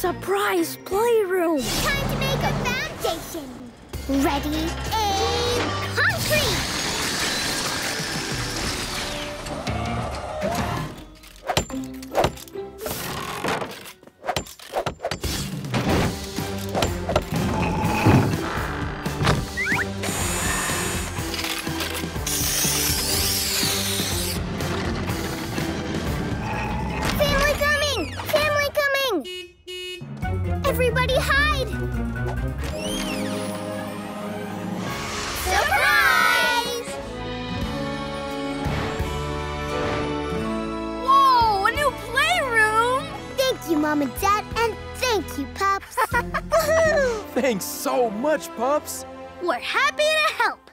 Surprise Playroom! Time to make a foundation! Ready, aim, concrete! Family coming! Family coming! Everybody hide! Surprise! Whoa, a new playroom! Thank you, Mom and Dad, and thank you, Pups. Woohoo! Thanks so much, Pups. We're happy to help.